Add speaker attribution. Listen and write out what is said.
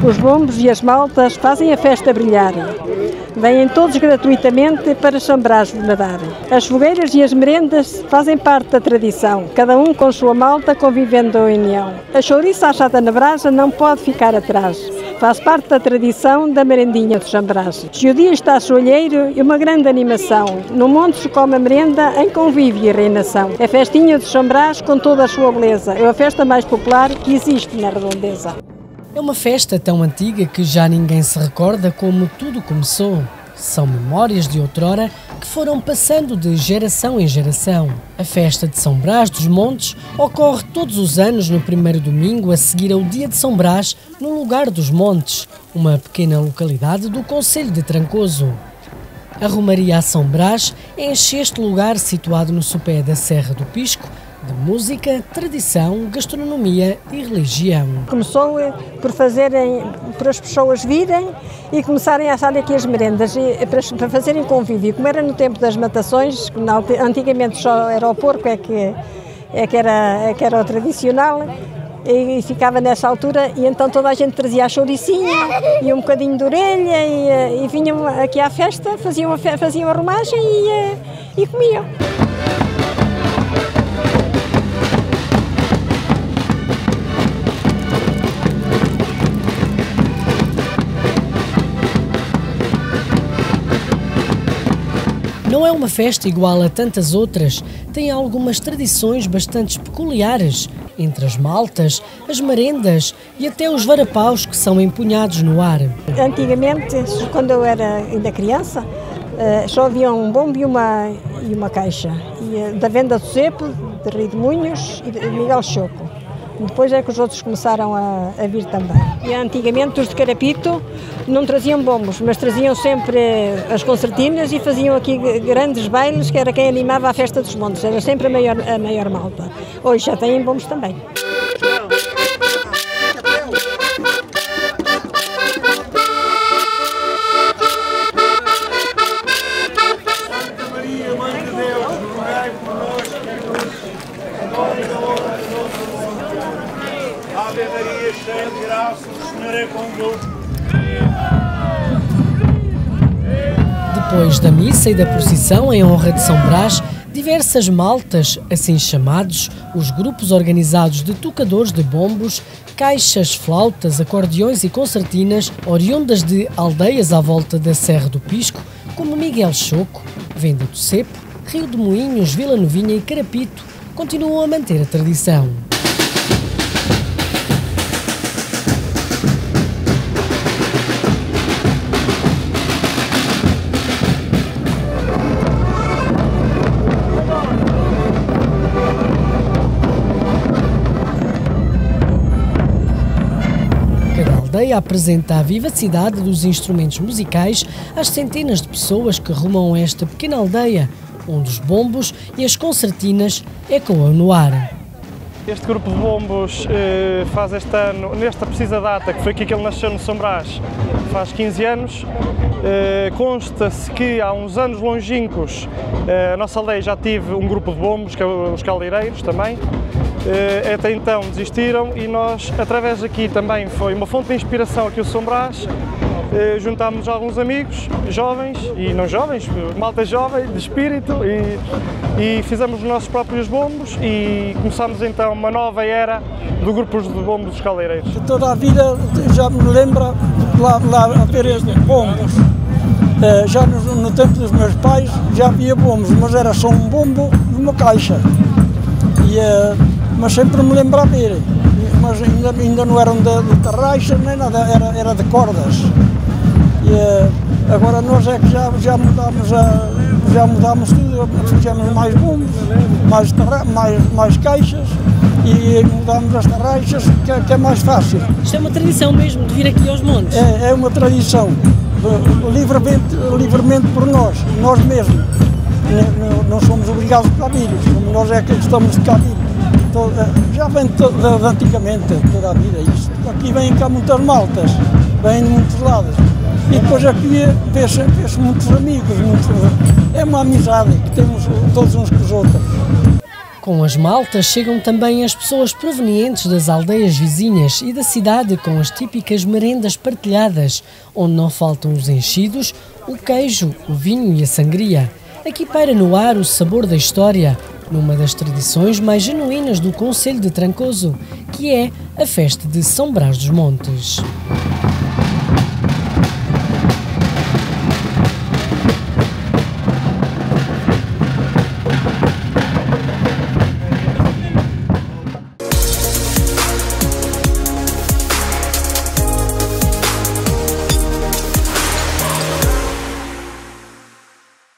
Speaker 1: Os bombos e as maltas fazem a festa brilhar. Vêm todos gratuitamente para São Brás nadar. As fogueiras e as merendas fazem parte da tradição, cada um com sua malta convivendo em união. A chouriça assada na brasa não pode ficar atrás. Faz parte da tradição da merendinha de São Brás. Se o dia está soalheiro, é uma grande animação. No monte se come a merenda em convívio e reinação. É a festinha de São Brás com toda a sua beleza. É a festa mais popular que existe na redondeza.
Speaker 2: É uma festa tão antiga que já ninguém se recorda como tudo começou. São memórias de outrora que foram passando de geração em geração. A festa de São Brás dos Montes ocorre todos os anos no primeiro domingo a seguir ao dia de São Brás, no lugar dos Montes, uma pequena localidade do concelho de Trancoso. A Romaria a São Brás enche este lugar situado no sopé da Serra do Pisco, de música, tradição, gastronomia e religião.
Speaker 1: Começou por as pessoas virem e começarem a assar aqui as merendas, para fazerem convívio. Como era no tempo das matações, antigamente só era o porco que era o tradicional, e ficava nessa altura, e então toda a gente trazia a chouricinha e um bocadinho de orelha e vinham aqui à festa, faziam a romagem e comiam.
Speaker 2: Não é uma festa igual a tantas outras, tem algumas tradições bastante peculiares, entre as maltas, as merendas e até os varapaus que são empunhados no ar.
Speaker 1: Antigamente, quando eu era ainda criança, só havia um bombo e uma caixa, da venda do Cepo, de Rio de Munhos e de Miguel Choco. Depois é que os outros começaram a vir também. E antigamente os de Carapito não traziam bombos, mas traziam sempre as concertinas e faziam aqui grandes bailes, que era quem animava a festa dos montes, era sempre a maior malta. Hoje já têm bombos também.
Speaker 3: Ave Maria, cheia de graça, o Senhor é convosco.
Speaker 2: Depois da missa e da procissão em honra de São Brás, diversas maltas, assim chamados, os grupos organizados de tocadores de bombos, caixas, flautas, acordeões e concertinas, oriundas de aldeias à volta da Serra do Pisco, como Miguel Choco, Venda do Cepo, Rio de Moinhos, Vila Novinha e Carapito, continuam a manter a tradição. A aldeia apresenta a vivacidade dos instrumentos musicais às centenas de pessoas que rumam a esta pequena aldeia, onde os bombos e as concertinas ecoam no ar.
Speaker 4: Este grupo de bombos faz este ano, nesta precisa data, que foi aqui que ele nasceu no São Brás, faz 15 anos. Consta-se que há uns anos longínquos a nossa aldeia já teve um grupo de bombos, que é os caldeireiros também. Até então desistiram e nós, através aqui também foi uma fonte de inspiração aqui o São Brás, juntámos alguns amigos, jovens e não jovens, malta jovem, de espírito, e fizemos os nossos próprios bombos e começámos então uma nova era do grupo de bombos dos caldeireiros.
Speaker 5: Toda a vida já me lembra lá a ver estes bombos. Já no tempo dos meus pais já havia bombos, mas era só um bombo e uma caixa. Mas sempre me lembro a ver, mas ainda não eram de tarraxa nem nada, era de cordas. Agora nós é que já mudámos tudo, fizemos mais bombos, mais caixas e mudámos as tarraxas, que é mais fácil.
Speaker 2: Isto é uma tradição mesmo de vir aqui aos montes?
Speaker 5: É uma tradição, livremente por nós mesmos. Não somos obrigados a vir, nós é que estamos de cá vir. Já vem de antigamente, toda a vida isto. Aqui vêm cá muitas maltas, vêm de muitos lados. E depois aqui vê-se muitos amigos, é uma amizade que temos todos uns com os outros.
Speaker 2: Com as maltas chegam também as pessoas provenientes das aldeias vizinhas e da cidade, com as típicas merendas partilhadas, onde não faltam os enchidos, o queijo, o vinho e a sangria. Aqui paira no ar o sabor da história, numa das tradições mais genuínas do concelho de Trancoso, que é a festa de São Brás dos Montes.